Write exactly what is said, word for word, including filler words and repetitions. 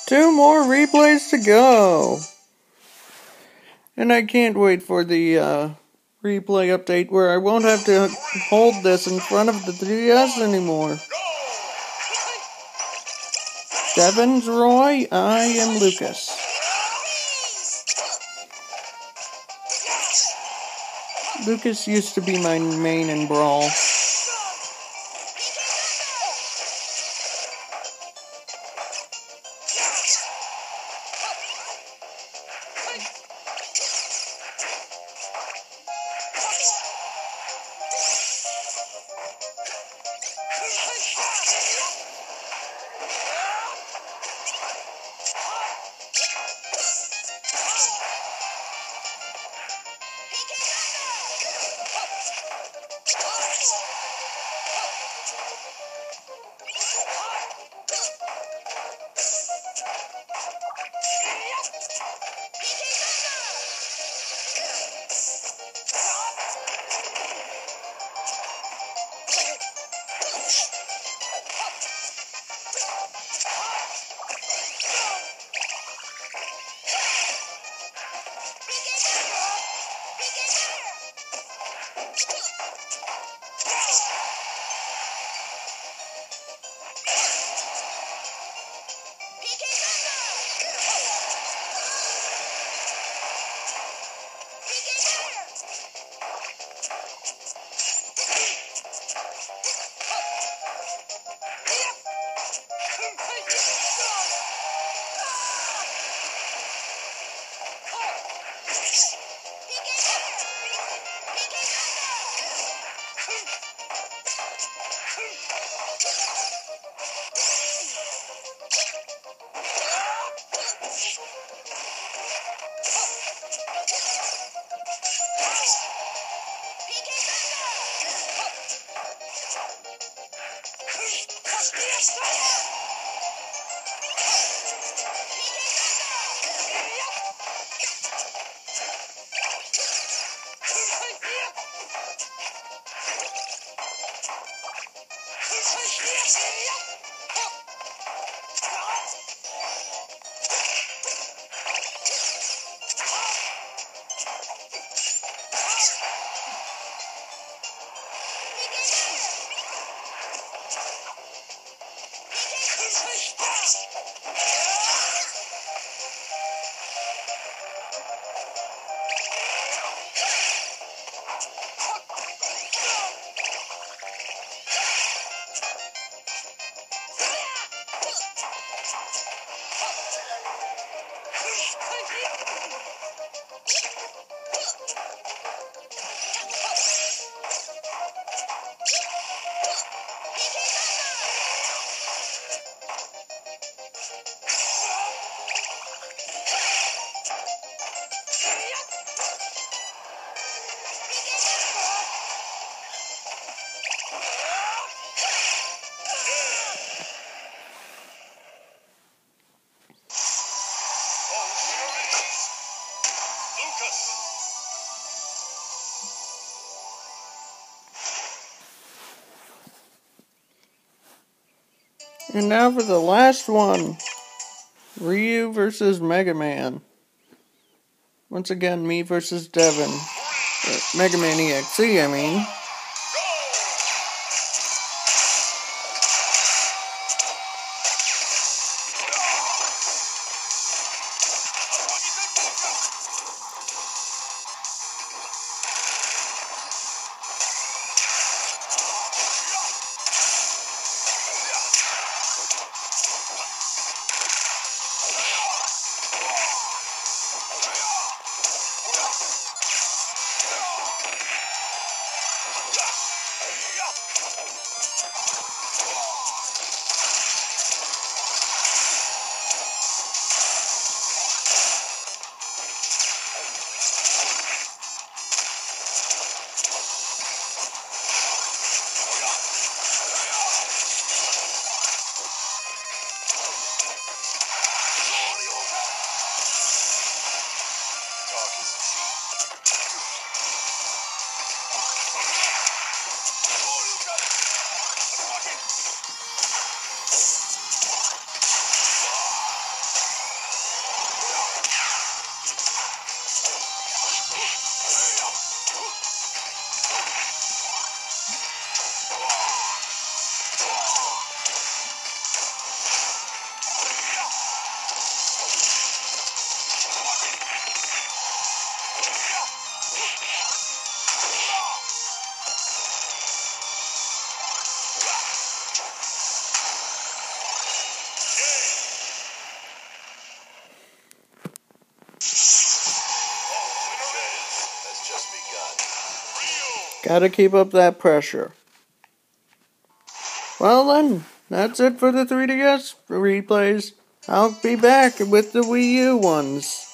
Two more replays to go. And I can't wait for the uh, replay update where I won't have to hold this in front of the three D S anymore. Devin's Roy, I am Lucas. Lucas used to be my main in Brawl. And now for the last one. Ryu versus Mega Man. Once again, me versus Devin. Uh, Mega Man E X E, I mean. Gotta keep up that pressure. Well then, that's it for the three D S replays. I'll be back with the Wii U ones.